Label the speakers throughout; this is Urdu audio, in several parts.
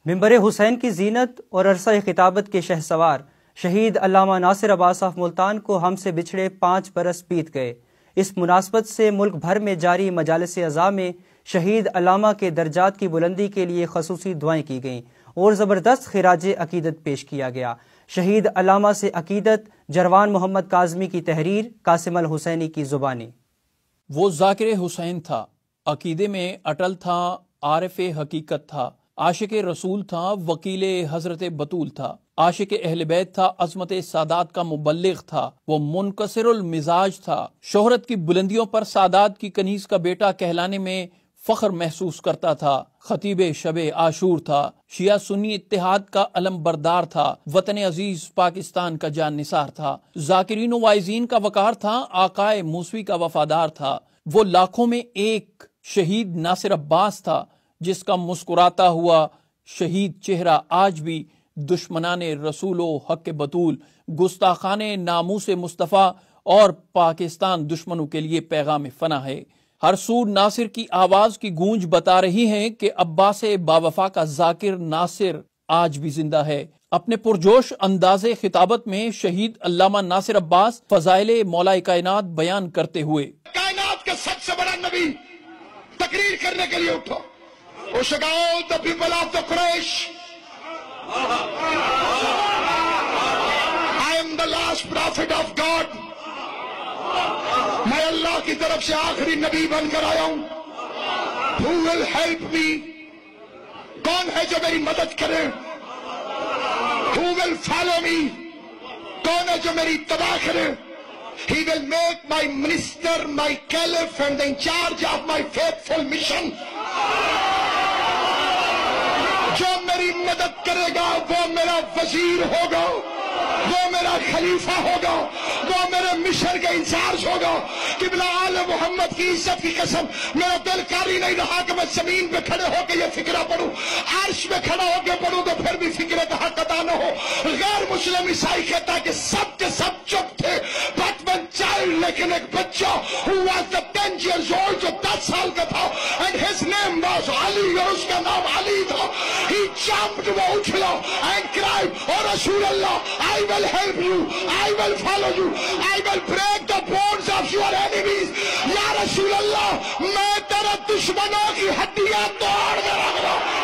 Speaker 1: منبر حسین کی زینت اور عرصہ خطابت کے شہسوار شہید علامہ ناصر عباس آف ملتان کو ہم سے بچھڑے 5 برس بیت گئے۔ اس مناسبت سے ملک بھر میں جاری مجالس عزا میں شہید علامہ کے درجات کی بلندی کے لیے خصوصی دعائیں کی گئیں اور زبردست خراج عقیدت پیش کیا گیا۔ شہید علامہ سے عقیدت جروان محمد کاظمی کی تحریر، قاسم الحسینی کی زبانی۔
Speaker 2: وہ ذاکر حسین تھا، عقیدے میں اٹل تھا، عارف حقیقت تھا، عاشق رسول تھا، وکیل حضرت بطول تھا، عاشق اہل بیت تھا، عظمت سادات کا مبلغ تھا، وہ منکسر المزاج تھا، شہرت کی بلندیوں پر سادات کی کنیز کا بیٹا کہلانے میں فخر محسوس کرتا تھا، خطیب شب عاشور تھا، شیعہ سنی اتحاد کا علم بردار تھا، وطن عزیز پاکستان کا جان نثار تھا، ذاکرین و واعظین کا وقار تھا، آقائے موسوی کا وفادار تھا، وہ لاکھوں میں ایک شہید ناصر عباس تھا جس کا مسکراتا ہوا شہید چہرہ آج بھی دشمنان رسول و حق بطول، گستاخان ناموس مصطفیٰ اور پاکستان دشمنوں کے لیے پیغام فنا ہے۔ ہر سو ناصر کی آواز کی گونج بتا رہی ہے کہ عباس باوفا کا ذاکر ناصر آج بھی زندہ ہے۔ اپنے پرجوش انداز خطابت میں شہید علامہ ناصر عباس فضائل مولا کائنات بیان کرتے ہوئے
Speaker 3: کائنات کا سب سے بڑا نبی تقریر کرنے کے لیے اٹھو۔ the people of the Quraysh, I am the last prophet of God. میں اللہ کی طرف سے آخری نبی بن کر آیا ہوں۔ Who will help me? کون ہے جو میری مدد کرے؟ Who will follow me? کون ہے جو میری اتباع کرے؟ He will make my minister, my caliph and in charge of my faithful mission. جو میری مدد کرے گا وہ میرا وزیر ہوگا، وہ میرا خلیفہ ہوگا، وہ میرے مشن کا انچارج ہوگا۔ قبلہ آل محمد کی عزت کی قسم میرا دل کاری نہیں رہا کہ میں زمین پہ کھڑے ہو کے یہ فکرہ پڑھوں، عرش میں کھڑا ہو کے پڑھوں تو پھر بھی فکرے کا حق ادا نہ ہو۔ غیر مسلم عیسائی کہتا کہ سب کے سب چپ تھے but one child، لیکن ایک بچہ who was the 10 years old جو 10 سال کا تھا and his name was علی، اور اس کا نام علی تھا، he jumped، وہ اچھلا and cried، اور رسول اللہ I will help you, I will follow you, I will break the bones of your enemies۔ یا رسول اللہ میں تیرے دشمنوں کی ہڈیاں توڑ کے رکھ رہا ہوں۔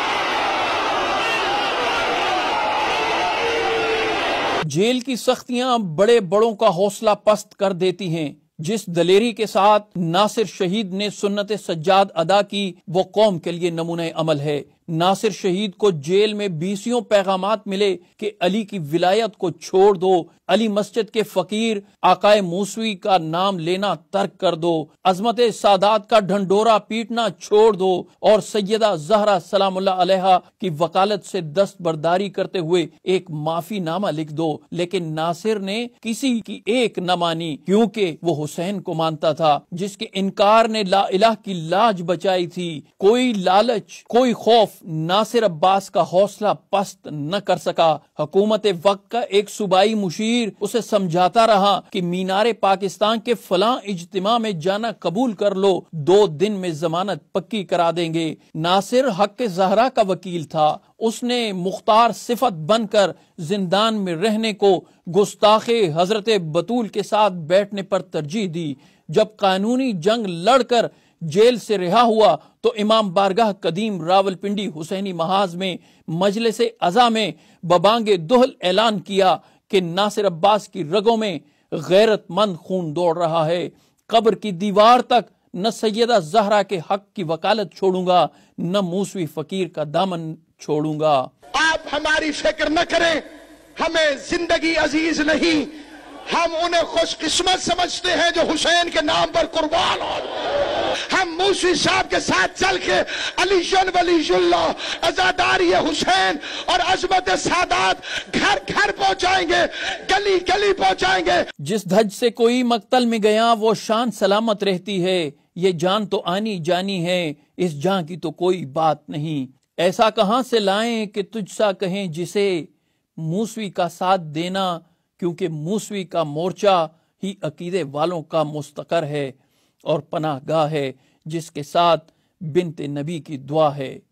Speaker 2: جیل کی سختیاں بڑے بڑوں کا حوصلہ پست کر دیتی ہیں۔ جس دلیری کے ساتھ ناصر شہید نے سنت سجاد ادا کی وہ قوم کے لیے نمونہ عمل ہے۔ ناصر شہید کو جیل میں 20 پیغامات ملے کہ علی کی ولایت کو چھوڑ دو، علی مسجد کے فقیر آقائے موسوی کا نام لینا ترک کر دو، عظمت سادات کا ڈھنڈورا پیٹنا چھوڑ دو، اور سیدہ زہرا سلام اللہ علیہا کی وکالت سے دستبرداری کرتے ہوئے ایک معافی نامہ لکھ دو۔ لیکن ناصر نے کسی کی ایک نہ مانی، کیونکہ وہ حسین کو مانتا تھا جس کے انکار نے لا الہ کی لاج بچائی تھی۔ کوئی لالچ، کوئی خوف ناصر عباس کا حوصلہ پست نہ کر سکا۔ حکومت وقت کا ایک صوبائی مشیر اسے سمجھاتا رہا کہ مینار پاکستان کے فلاں اجتماع میں جانا قبول کر لو، 2 دن میں ضمانت پکی کرا دیں گے۔ ناصر حق زہرا کا وکیل تھا، اس نے مختار صفت بن کر زندان میں رہنے کو گستاخ حضرت بطول کے ساتھ بیٹھنے پر ترجیح دی۔ جب قانونی جنگ لڑ کر جیل سے رہا ہوا تو امام بارگاہ قدیم راولپنڈی حسینی محاذ میں مجلس عزا میں ببانگ دہل اعلان کیا کہ ناصر عباس کی رگوں میں غیرت مند خون دوڑ رہا ہے۔ قبر کی دیوار تک نہ سیدہ زہرا کے حق کی وکالت چھوڑوں گا، نہ موسوی فقیر کا دامن چھوڑوں گا۔
Speaker 3: آپ ہماری فکر نہ کریں، ہمیں زندگی عزیز نہیں، ہم انہیں خوش قسمت سمجھتے ہیں جو حسین کے نام پر قربان ہو۔ ہم موسوی صاحب کے ساتھ چل کے علی ولی اللہ، عزاداری حسین اور عظمت سادات گھر گھر پہنچائیں گے، گلی گلی پہنچائیں گے۔
Speaker 2: جس دھج سے کوئی مقتل میں گیا وہ شان سلامت رہتی ہے، یہ جان تو آنی جانی ہے، اس جان کی تو کوئی بات نہیں۔ ایسا کہاں سے لائیں کہ تجھ سا کہیں جسے موسوی کا ساتھ دینا، کیونکہ موسوی کا مورچہ ہی عقیدے والوں کا مستقر ہے اور پناہ گاہ ہے جس کے ساتھ بنت نبی کی دعا ہے۔